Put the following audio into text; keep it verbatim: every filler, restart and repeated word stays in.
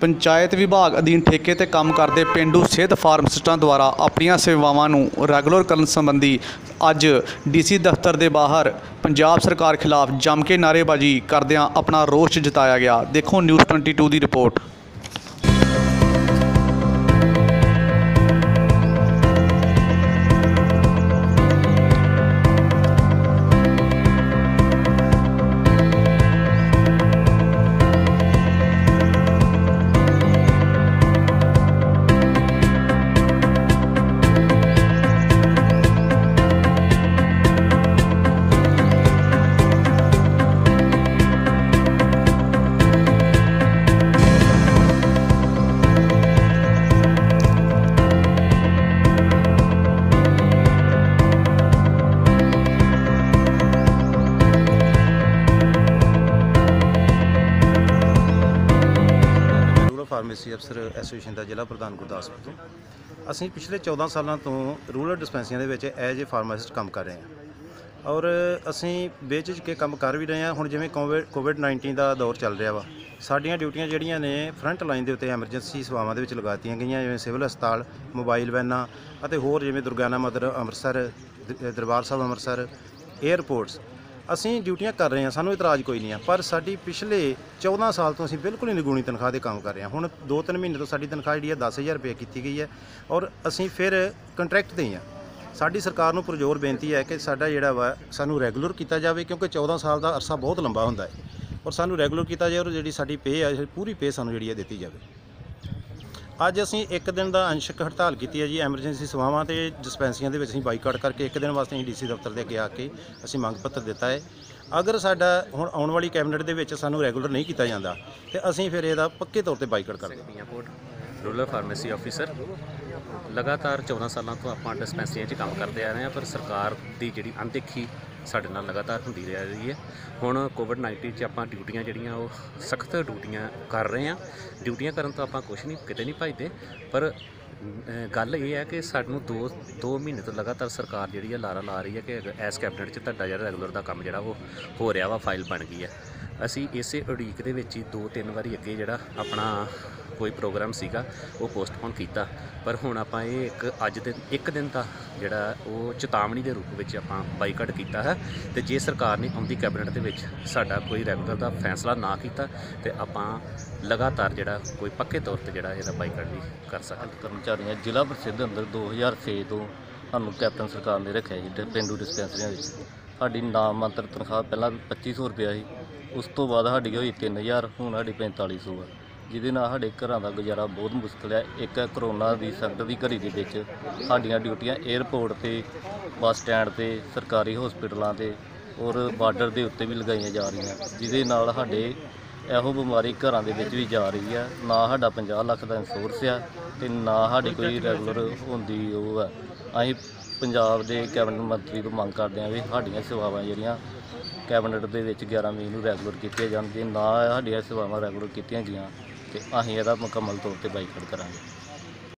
पंचायत विभाग अधीन ठेके ते काम करते पेंडू सेहत फार्मासिस्टां द्वारा अपनी सेवावां नूं रैगूलर करन संबंधी अज डी सी दफ्तर के बाहर पंजाब सरकार खिलाफ जम के नारेबाजी करदिआं अपना रोष जताया गया। देखो न्यूज़ ट्वेंटी टू की रिपोर्ट। फार्मेसी अफसर एसोसीएशन का जिला प्रधान गुरदासपुर तो असी पिछले चौदह सालों तो रूरल डिस्पेंसरियों के एज ए फार्मासिस्ट काम कर रहे हैं और असी बेच के काम कर भी रहे हैं। हुण जिवें कोविड कोविड नाइनटीन का दौर चल रहा वा, साडियां ड्यूटियां जिहड़ियां ने फ्रंट लाइन के उत्ते एमरजेंसी सेवावां दे विच लगातीआं गईयां, जिवें सिविल हस्पताल, मोबाइल वैनां अते होर जिवें दुर्गाना मदर अमृतसर, दरबार साहब अमृतसर, एयरपोर्ट्स असी ड्यूटियां कर रहे हैं। सानू इतराज़ कोई नहीं है, पर साडी पिछले चौदह साल तो असी बिल्कुल ही निगुणी तनख्वाह के काम कर रहे हैं। हुण दो तीन महीने तो साडी तनख्वाह जी दस हज़ार रुपये की गई है और असी फिर कंट्रैक्ट ते ही हाँ। साडी सरकार नूं पुरजोर बेनती है कि साडा जिहड़ा वा सानू रैगूलर किया जाए, क्योंकि चौदह साल का अरसा बहुत लंबा हुंदा है और सानू रैगूलर किया जाए और जिहड़ी साडी पे है पूरी पे सानू जिहड़ी है दित्ती जाए। अज असी एक दिन का अंशक हड़ताल की है जी। एमरजेंसी सेवावां ते डिस्पेंसरियां दे विच असीं बाईकाट करके एक दिन वास्ते असीं डी सी दफ्तर दे अगे आके असीं मंग पत्र दिता है। अगर साडा हुण आउण वाली कैबिनेट दे विच सानू रैगूलर नहीं किया जाता तो असीं फिर इहदा पक्के तौर पर बाईकाट कर देंगे। रूरल फार्मेसी ऑफिसर लगातार चौदह सालों तो आप डिस्पेंसरियों काम करते आ रहे हैं, पर सरकार की जी अनदेखी साढ़े नाल लगातार होंदी रह रही है। हुण कोविड नाइनटीन च आपां ड्यूटियां जिहड़ियां वो सख्त ड्यूटियां कर रहे हैं। ड्यूटियां करन तो आपां कुछ नहीं किते नहीं भजदे, पर गल ये है कि सानू दो दो महीने तो लगातार सरकार जी है लारा ला रही है कि इस कैबिनेट च तुहाडा जिहड़ा रैगूलर का काम जिहड़ा वो हो रहा वा फाइल बन गई है। असी इसे उड़ीक दे विच ही दो तीन बारी अगे जिहड़ा अपना कोई प्रोग्राम सीगा वो पोस्टपोन किया, पर हुण आपां ये एक अज दिन एक दिन का जिहड़ा वो चेतावनी के रूप में आपां बाईकाट किया है। तो जे सरकार ने आउंदी कैबिनेट दे विच साडा कोई रैगूलर का फैसला ना किया तो आपां लगातार जिहड़ा कोई पक्के तौर पर जिहड़ा इहदा बाईकाट भी कर सकते। कर्मचारियों जिला परिषद अंदर दो हज़ार छे तो सानू कैप्टन सरकार ने रखा जी पेंडू डिस्पेंसरियों साडी नाम मात्र तनख्वाह पहला पच्ची सौ रुपया ही, उस तो बाद साडी होई तीन हज़ार, हुण साडी पैंताली सौ है, जिहदे नाल साडे घरां दा गुजारा बहुत मुश्किल है। एक करोना की संकट की घड़ी के विच साडीआं ड्यूटियां एयरपोर्ट ते, बस स्टैंड ते, सरकारी हॉस्पिटलों ते और बार्डर के उत्ते भी लगाई जा रही हैं, जिहदे नाल साडे ਇਹੋ ਬਿਮਾਰੀ ਘਰਾਂ ਦੇ ਵਿੱਚ ਵੀ ਜਾ ਰਹੀ ਹੈ। ਨਾ ਸਾਡਾ ਪੰਜਾਹ ਲੱਖ ਦਾ ਇੰਸ਼ੋਰੈਂਸ ਆ ਤੇ ਨਾ ਸਾਡੀ ਕੋਈ ਰੈਗੂਲਰ ਹੁੰਦੀ ਉਹ ਹੈ। ਅਸੀਂ ਪੰਜਾਬ ਦੇ ਕੈਬਨਿਟ ਮੰਤਰੀ ਤੋਂ ਮੰਗ ਕਰਦੇ ਹਾਂ ਵੀ ਸਾਡੀਆਂ ਸੇਵਾਵਾਂ ਜਿਹੜੀਆਂ ਕੈਬਨਿਟ ਦੇ ਵਿੱਚ ਗਿਆਰਾਂ ਮਈ ਨੂੰ ਰੈਗੂਲਰ ਕੀਤੀਆਂ ਜਾਣ, ਜੇ ਨਾ ਸਾਡੀਆਂ ਸੇਵਾਵਾਂ ਰੈਗੂਲਰ ਕੀਤੀਆਂ ਗਈਆਂ ਤੇ ਅਸੀਂ ਇਹਦਾ ਮੁਕੰਮਲ ਤੌਰ ਤੇ ਬਾਈਕਾਟ ਕਰਾਂਗੇ।